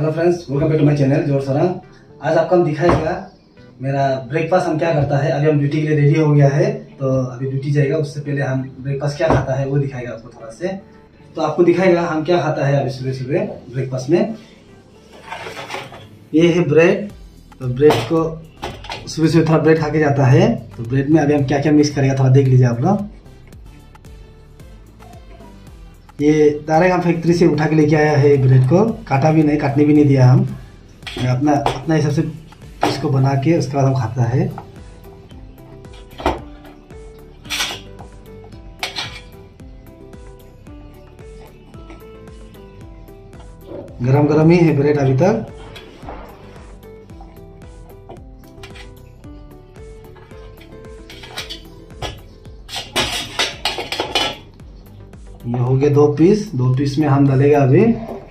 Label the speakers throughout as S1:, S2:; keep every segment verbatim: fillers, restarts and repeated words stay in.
S1: Hello friends, welcome back to my channel जोर सरंग। आज आपको हम दिखाएगा मेरा ब्रेकफास्ट हम क्या करता है। अभी हम ड्यूटी के लिए रेडी हो गया है, तो अभी ड्यूटी जाएगा। उससे पहले हम ब्रेकफास्ट क्या खाता है वो दिखाएगा आपको थोड़ा से। तो आपको दिखाएगा हम क्या खाता है अभी सुबह सुबह ब्रेकफास्ट में। ये है ब्रेड। तो ब्रेड को सुबह सुबह थोड़ा ब्रेड खा के जाता है। तो ब्रेड में अभी हम क्या क्या मिक्स करेगा थोड़ा देख लीजिए आप लोग। ये डायरेक्ट हम फैक्ट्री से उठा के लेके आया है ब्रेड को, काटा भी नहीं, काटने भी नहीं दिया हम। अपना अपना हिसाब से इसको बना के उसके बाद हम खाता है। गरम गरम ही है ब्रेड अभी तक। ये हो गया दो पीस। दो पीस में हम डालेगा अभी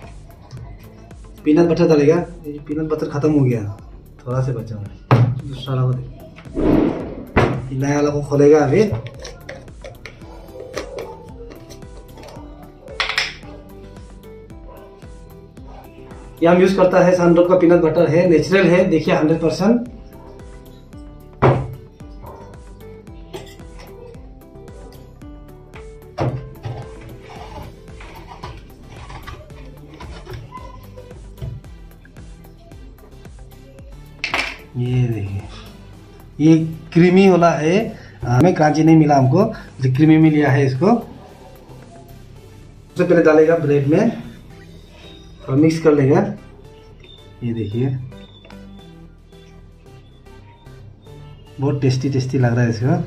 S1: पीनट बटर डालेगा। ये पीनट बटर खत्म हो गया, थोड़ा से बचा हुआ है। दूसरा वाला नया वाला को खोलेगा अभी। ये हम यूज करता है सनड्रॉप का पीनट बटर है, नेचुरल है, देखिए हंड्रेड परसेंट। ये देखिए, ये क्रीमी वाला है, हमें क्रांची नहीं मिला हमको, जो क्रीमी मिल गया है इसको। सबसे पहले डालेगा ब्रेड में और मिक्स कर लेगा। ये देखिए बहुत टेस्टी टेस्टी लग रहा है इसका।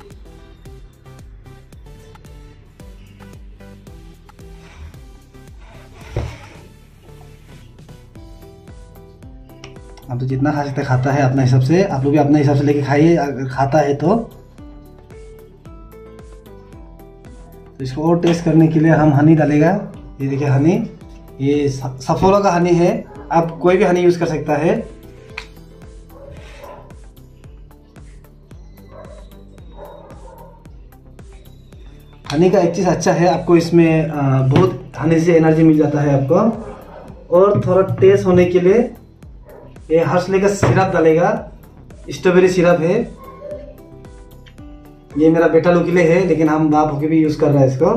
S1: आप तो जितना खा सकते खाता है अपने हिसाब से। आप लोग भी अपने हिसाब से लेके खाइए अगर खाता है तो। तो इसको और टेस्ट करने के लिए हम हनी डालेगा। ये देखिए हनी, ये सफोला का हनी है, आप कोई भी हनी यूज कर सकता है। हनी का एक चीज अच्छा है, आपको इसमें बहुत हनी से एनर्जी मिल जाता है आपको। और थोड़ा टेस्ट होने के लिए ये हर्षले का सिरप डालेगा, स्ट्रॉबेरी सिरप है। ये मेरा बेटा लोग के लिए है, लेकिन हम बाप होके भी यूज कर रहे हैं इसको।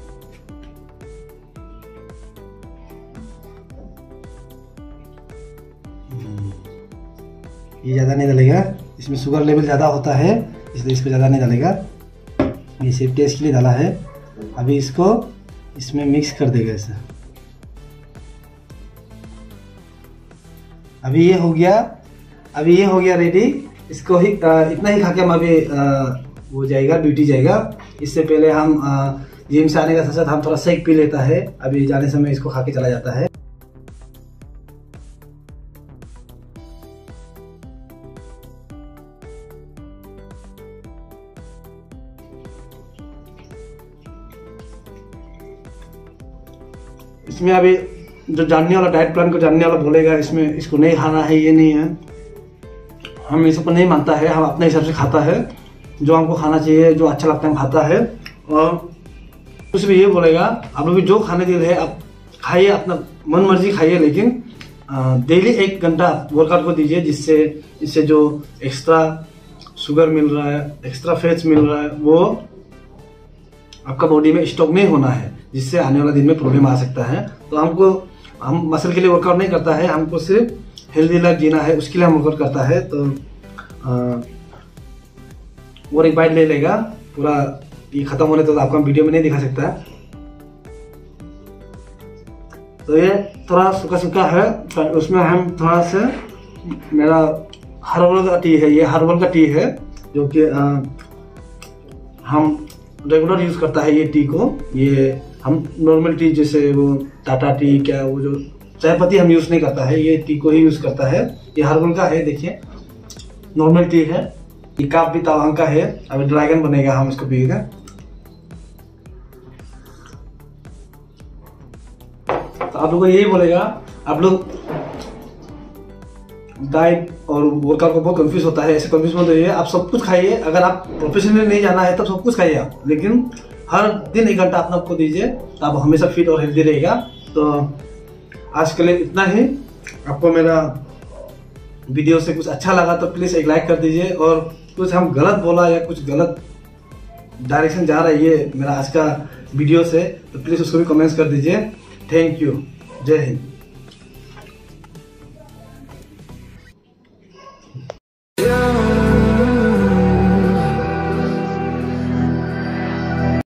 S1: ये ज्यादा नहीं डालेगा, इसमें शुगर लेवल ज्यादा होता है, इसलिए इसको ज्यादा नहीं डालेगा। ये सिर्फ टेस्ट के लिए डाला है। अभी इसको इसमें मिक्स कर देगा ऐसा। अभी ये हो गया, अभी ये हो गया रेडी। इसको ही आ, इतना ही खा के हम अभी आ, वो जाएगा, ड्यूटी जाएगा। इससे पहले हम जिम से आने का साथ साथ हम थोड़ा शेक पी लेता है। अभी जाने समय इसको खा के चला जाता है। इसमें अभी जो जानने वाला डाइट प्लान को जानने वाला बोलेगा इसमें इसको नहीं खाना है, ये नहीं है। हम इस पर नहीं मानता है, हम अपने हिसाब से खाता है। जो हमको खाना चाहिए, जो अच्छा लगता है हम खाता है। और कुछ भी ये बोलेगा आप लोग भी जो खाने के लिए आप खाइए, अपना मन मर्जी खाइए, लेकिन डेली एक घंटा वर्कआउट को दीजिए, जिससे इससे जो एक्स्ट्रा शुगर मिल रहा है, एक्स्ट्रा फैट्स मिल रहा है, वो आपका बॉडी में स्टॉक नहीं होना है, जिससे आने वाला दिन में प्रॉब्लम आ सकता है। तो हमको हम मसल के लिए वर्कआउट नहीं करता है, हमको सिर्फ हेल्दी लाइफ जीना है, उसके लिए हम वर्कआउट करता है। तो आ, और एक बाइट ले लेगा पूरा। ये खत्म होने तो आपको हम वीडियो में नहीं दिखा सकता है। तो ये थोड़ा सूखा सूखा है, तो उसमें हम थोड़ा सा मेरा हर्बल का टी है, ये हर्बल का टी है जो कि हम रेगुलर यूज करता है ये टी को। ये हम नॉर्मल टी जैसे वो टाटा टी, क्या वो जो चाय पत्ती हम यूज नहीं करता है, ये टी को ही यूज करता है। ये हर्बल का है, देखिए नॉर्मल टी है। ये कप भी तवांग का है। अभी ड्रैगन बनेगा, हम इसको पिएगा। तो आप लोग को यही बोलेगा, आप लोग डाइट और वर्कआउट को बहुत कंफ्यूज होता है। ऐसे कंफ्यूज मत होइए, आप सब कुछ खाइए। अगर आप प्रोफेशनली नहीं जाना है तब सब कुछ खाइए आप, लेकिन हर दिन एक घंटा अपना आपको दीजिए, तो आप हमेशा फिट और हेल्दी रहेगा। तो आज के लिए इतना ही। आपको मेरा वीडियो से कुछ अच्छा लगा तो प्लीज़ एक लाइक कर दीजिए, और कुछ हम गलत बोला या कुछ गलत डायरेक्शन जा रहा है ये मेरा आज का वीडियो से, तो प्लीज़ उसको भी कमेंट्स कर दीजिए। Thank you. जय हिंद।